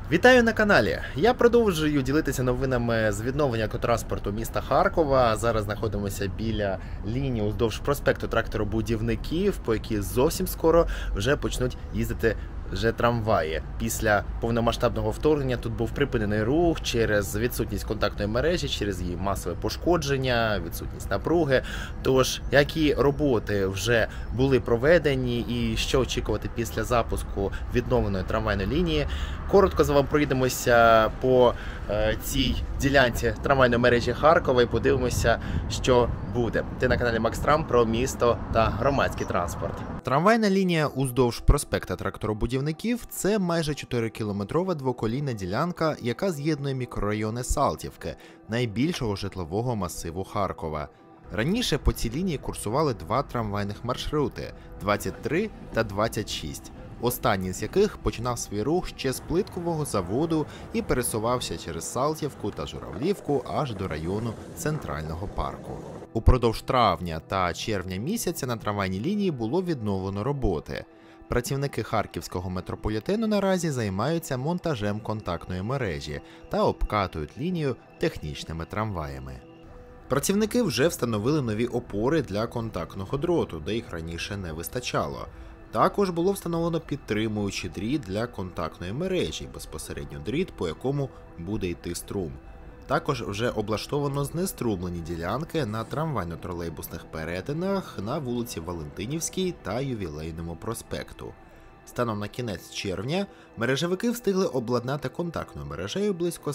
Вітаю на каналі! Я продовжую ділитися новинами з відновлення автотранспорту міста Харкова. Зараз знаходимося біля лінії уздовж проспекту тракторобудівників, по якій зовсім скоро вже почнуть їздити трамваї. Після повномасштабного вторгнення тут був припинений рух через відсутність контактної мережі, через її масове пошкодження, відсутність напруги. Тож, які роботи вже були проведені і що очікувати після запуску відновленої трамвайної лінії, коротко з вами проїдемося по цій ділянці трамвайної мережі Харкова і подивимося, що буде. Ти на каналі Макс Трам про місто та громадський транспорт. Трамвайна лінія уздовж проспекта тракторобудівників – це майже 4-кілометрова двоколійна ділянка, яка з'єднує мікрорайони Салтівки, найбільшого житлового масиву Харкова. Раніше по цій лінії курсували два трамвайних маршрути – 23 та 26. Останній з яких починав свій рух ще з плиткового заводу і пересувався через Салтівку та Журавлівку аж до району Центрального парку. Упродовж травня та червня місяця на трамвайній лінії було відновлено роботи. Працівники харківського метрополітену наразі займаються монтажем контактної мережі та обкатують лінію технічними трамваями. Працівники вже встановили нові опори для контактного дроту, де їх раніше не вистачало. Також було встановлено підтримуючий дріт для контактної мережі, безпосередньо дріт, по якому буде йти струм. Також вже облаштовано знеструмлені ділянки на трамвайно-тролейбусних перетинах на вулиці Валентинівській та Ювілейному проспекту. Станом на кінець червня мережевики встигли обладнати контактною мережею близько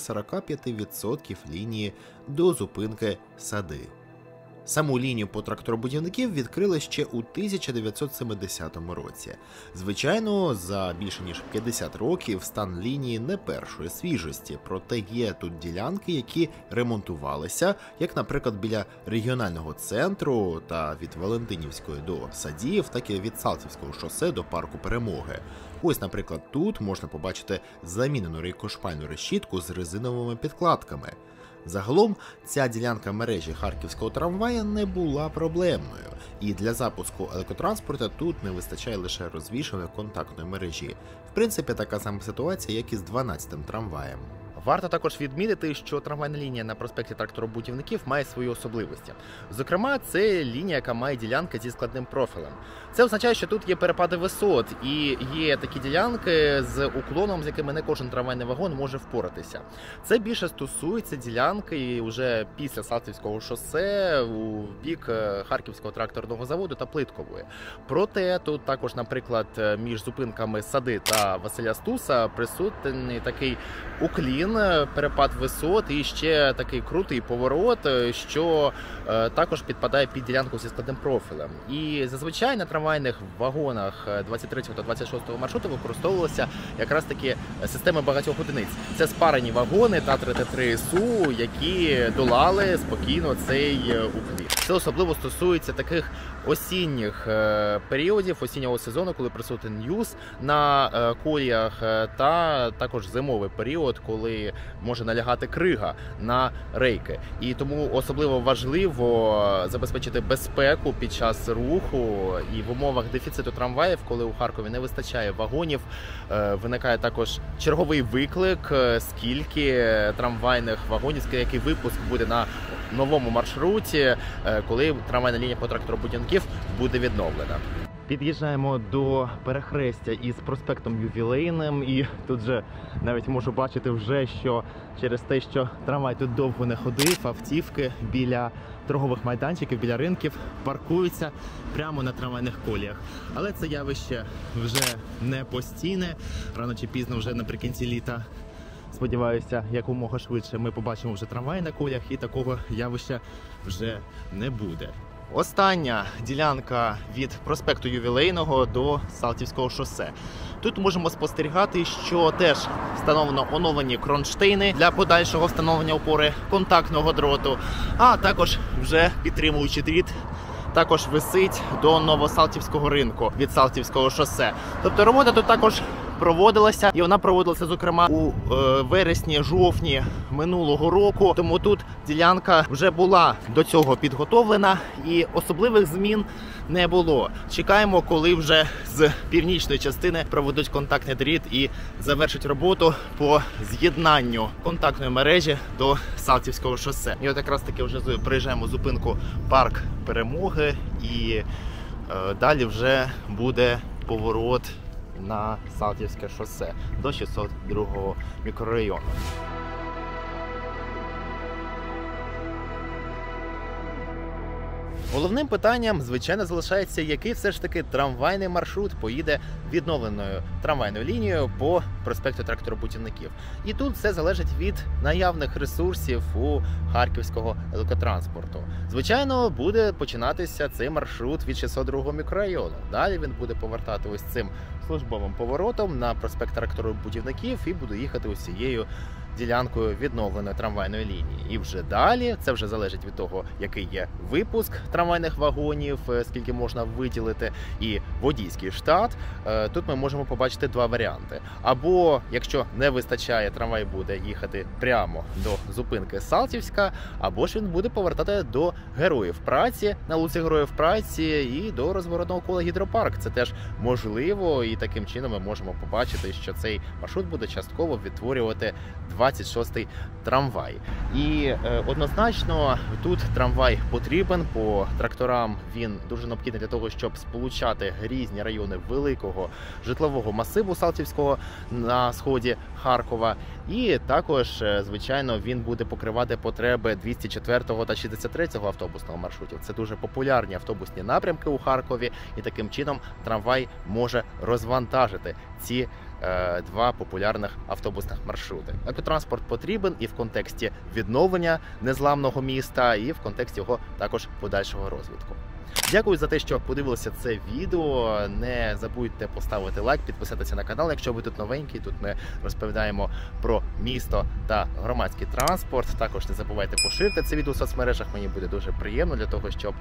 45% лінії до зупинки Сади. Саму лінію по тракторобудівників відкрили ще у 1970 році. Звичайно, за більше ніж 50 років стан лінії не першої свіжості, проте є тут ділянки, які ремонтувалися, як, наприклад, біля регіонального центру та від Валентинівської до Садів, так і від Салтівського шосе до Парку Перемоги. Ось, наприклад, тут можна побачити замінену рейкошпальну решітку з резиновими підкладками. Загалом, ця ділянка мережі харківського трамвая не була проблемною, і для запуску електротранспорту тут не вистачає лише розвішування контактної мережі. В принципі, така сама ситуація, як і з 12-м трамваєм. Варто також відмітити, що трамвайна лінія на проспекті тракторобудівників має свої особливості. Зокрема, це лінія, яка має ділянки зі складним профілем. Це означає, що тут є перепади висот і є такі ділянки з уклоном, з якими не кожен трамвайний вагон може впоратися. Це більше стосується ділянки вже після Салтівського шосе у бік Харківського тракторного заводу та Плиткової. Проте тут також, наприклад, між зупинками Сади та Василя Стуса присутній такий уклін, перепад висот і ще такий крутий поворот, що також підпадає під ділянку зі складним профілем. І зазвичай на трамвайних вагонах 23 та 26 маршруту використовувалися якраз такі системи багатьох одиниць. Це спарені вагони Т-33СУ, які долали спокійно цей уклін. Це особливо стосується таких осінніх періодів, осіннього сезону, коли присутній ньюз на коліях, та також зимовий період, коли може налягати крига на рейки. І тому особливо важливо забезпечити безпеку під час руху, і в умовах дефіциту трамваїв, коли у Харкові не вистачає вагонів, виникає також черговий виклик, скільки трамвайних вагонів, який випуск буде на новому маршруті, коли трамвайна лінія по тракторобудівників буде відновлена. Під'їжджаємо до перехрестя із проспектом Ювілейним, і тут же навіть можу бачити вже, що через те, що трамвай тут довго не ходив, автівки біля торгових майданчиків, біля ринків паркуються прямо на трамвайних коліях. Але це явище вже не постійне, рано чи пізно вже наприкінці літа, сподіваюся, якомога швидше ми побачимо вже трамвай на коліях і такого явища вже не буде. Остання ділянка від проспекту Ювілейного до Салтівського шосе. Тут можемо спостерігати, що теж встановлено оновлені кронштейни для подальшого встановлення опори контактного дроту, а також вже підтримуючий дріт також висить до Новосалтівського ринку від Салтівського шосе. Тобто робота тут також проводилася. І вона проводилася, зокрема, у вересні-жовтні минулого року. Тому тут ділянка вже була до цього підготовлена і особливих змін не було. Чекаємо, коли вже з північної частини проведуть контактний дріт і завершать роботу по з'єднанню контактної мережі до Салтівського шосе. І от якраз таки вже приїжджаємо зупинку Парк Перемоги, і далі вже буде поворот на Салтівське шосе до 602-го мікрорайону. Головним питанням, звичайно, залишається, який все ж таки трамвайний маршрут поїде відновленою трамвайною лінією по проспекту тракторобудівників. І тут все залежить від наявних ресурсів у харківського електротранспорту. Звичайно, буде починатися цей маршрут від 602-го мікрорайону. Далі він буде повертати ось цим службовим поворотом на проспект тракторобудівників і буде їхати усією ділянкою відновленої трамвайної лінії. І вже далі, це вже залежить від того, який є випуск трамвайних вагонів, скільки можна виділити, і водійський штат. Тут ми можемо побачити два варіанти. Або, якщо не вистачає, трамвай буде їхати прямо до зупинки Салтівська, або ж він буде повертати до Героїв Праці, на вулиці Героїв Праці, і до розворотного кола Гідропарк. Це теж можливо, і таким чином ми можемо побачити, що цей маршрут буде частково відтворювати 26-й трамвай. І однозначно тут трамвай потрібен, по тракторам він дуже необхідний для того, щоб сполучати різні райони великого житлового масиву Салтівського на сході Харкова. І також, звичайно, він буде покривати потреби 204-го та 63-го автобусного маршрутів. Це дуже популярні автобусні напрямки у Харкові, і таким чином трамвай може розвантажити ці два популярних автобусних маршрути. Екотранспорт потрібен і в контексті відновлення незламного міста, і в контексті його також подальшого розвитку. Дякую за те, що подивилися це відео. Не забудьте поставити лайк, підписатися на канал, якщо ви тут новенький. Тут ми розповідаємо про місто та громадський транспорт. Також не забувайте поширити це відео в соцмережах. Мені буде дуже приємно для того, щоб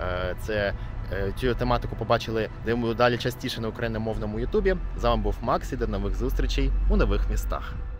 цю тематику побачили далі частіше на україномовному ютубі. З вами був Макс і до нових зустрічей у нових містах.